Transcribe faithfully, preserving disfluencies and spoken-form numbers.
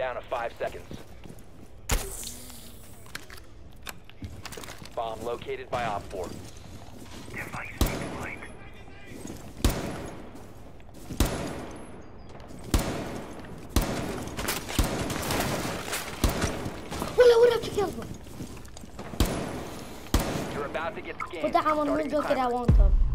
down to five seconds. Bomb located by Op four. Device deployed. ولا ولا بتكذب. You're about to get scanned. فتح عمل Starting من the جوكر timer. وانتم